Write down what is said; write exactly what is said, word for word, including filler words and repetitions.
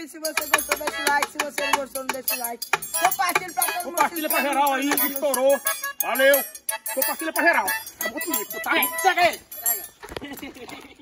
aí. Se você gostou, deixa o like. Se você não gostou, não deixa o like. Compartilha pra todo mundo. Compartilha pra geral aí, que estourou. Valeu. Compartilha pra geral. Acabou comigo, tá? Pega ele. Pega.